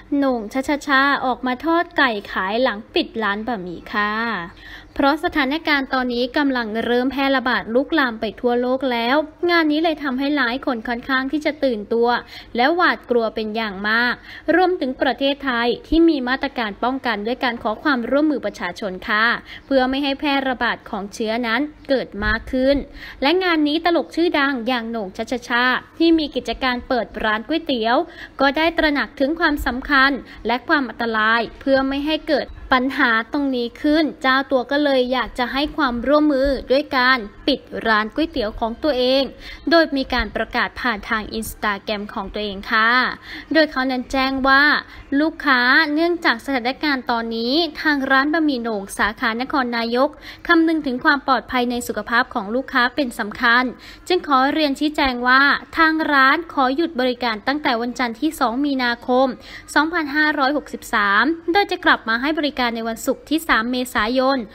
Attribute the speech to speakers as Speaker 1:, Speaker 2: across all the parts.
Speaker 1: โหน่งชาออกมาทอดไก่ขายหลังปิดร้านบะหมี่ค่ะเพราะสถานการณ์ตอนนี้กำลังเริ่มแพร่ระบาดลุกลามไปทั่วโลกแล้วงานนี้เลยทำให้หลายคนค่อนข้างที่จะตื่นตัวและหวาดกลัวเป็นอย่างมากรวมถึงประเทศไทยที่มีมาตรการป้องกันด้วยการขอความร่วมมือประชาชนค่ะเพื่อไม่ให้แพร่ระบาดของเชื้อนั้นเกิดมากขึ้นและงานนี้ตลกชื่อดังอย่างโหน่งชาที่มีกิจการเปิดร้านก๋วยเตี๋ยวก็ได้ตระหนักถึงความสำคัญและความอันตรายเพื่อไม่ให้เกิดปัญหาตรงนี้ขึ้นเจ้าตัวก็เลยอยากจะให้ความร่วมมือด้วยการปิดร้านก๋วยเตี๋ยวของตัวเองโดยมีการประกาศผ่านทางอินสตาแกรมของตัวเองค่ะโดยเขานั้นแจ้งว่าลูกค้าเนื่องจากสถานการณ์ตอนนี้ทางร้านบะหมี่โหน่งสาขานครนายกคำนึงถึงความปลอดภัยในสุขภาพของลูกค้าเป็นสำคัญจึงขอเรียนชี้แจงว่าทางร้านขอหยุดบริการตั้งแต่วันจันทร์ที่2 มีนาคม 2563 โดยจะกลับมาให้บริการในวันศุกร์ที่ 3 เมษายน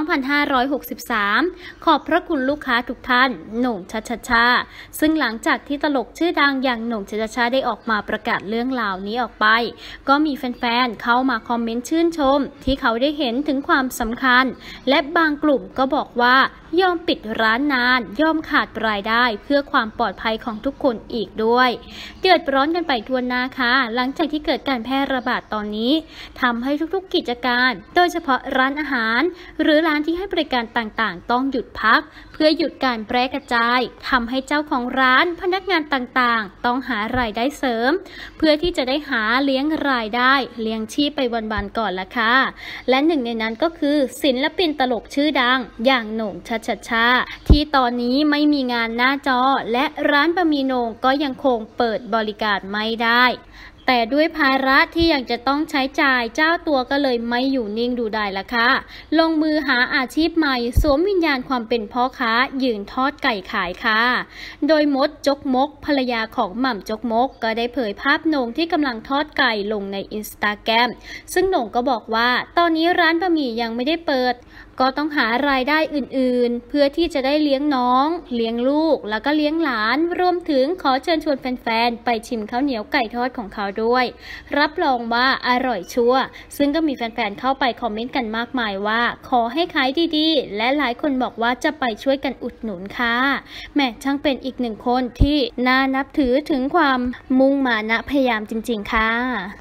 Speaker 1: 2563 ขอบพระคุณลูกค้าทุกท่านโหน่งชาซึ่งหลังจากที่ตลกชื่อดังอย่างโหน่งชาได้ออกมาประกาศเรื่องราวนี้ออกไปก็มีแฟนๆเข้ามาคอมเมนต์ชื่นชมที่เขาได้เห็นถึงความสำคัญและบางกลุ่มก็บอกว่ายอมปิดร้านนานยอมขาดรายได้เพื่อความปลอดภัยของทุกคนอีกด้วยเดือดร้อนกันไปทั่วหน้าค่ะหลังจากที่เกิดการแพร่ระบาดตอนนี้ทำให้ทุกๆกิจการโดยเฉพาะร้านอาหารหรือร้านที่ให้บริการต่างๆต้องหยุดพักเพื่อหยุดการแพร่กระจายทำให้เจ้าของร้านพนักงานต่างๆต้องหารายได้เสริมเพื่อที่จะได้หาเลี้ยงรายได้เลี้ยงชีพไปวันๆก่อนละค่ะและหนึ่งในนั้นก็คือศิลปินตลกชื่อดังอย่างโหน่งชาที่ตอนนี้ไม่มีงานหน้าจอและร้านบะหมี่โหน่งก็ยังคงเปิดบริการไม่ได้แต่ด้วยภาระที่ยังจะต้องใช้จ่ายเจ้าตัวก็เลยไม่อยู่นิ่งดูได้ละค่ะลงมือหาอาชีพใหม่สวมวิญญาณความเป็นพ่อค้ายืนทอดไก่ขายค่ะโดยมดจกมกภรรยาของหม่ำจกมกก็ได้เผยภาพโหน่งที่กำลังทอดไก่ลงในอินสตาแกรมซึ่งโหน่งก็บอกว่าตอนนี้ร้านบะหมี่ยังไม่ได้เปิดก็ต้องหารายได้อื่นๆเพื่อที่จะได้เลี้ยงน้องเลี้ยงลูกแล้วก็เลี้ยงหลานรวมถึงขอเชิญชวนแฟนๆไปชิมข้าวเหนียวไก่ทอดของเขาด้วยรับรองว่าอร่อยชัวร์ซึ่งก็มีแฟนๆเข้าไปคอมเมนต์กันมากมายว่าขอให้ขายดีๆและหลายคนบอกว่าจะไปช่วยกันอุดหนุนค่ะแม่ช่างเป็นอีกหนึ่งคนที่น่านับถือถึงความมุ่งมานะพยายามจริงๆค่ะ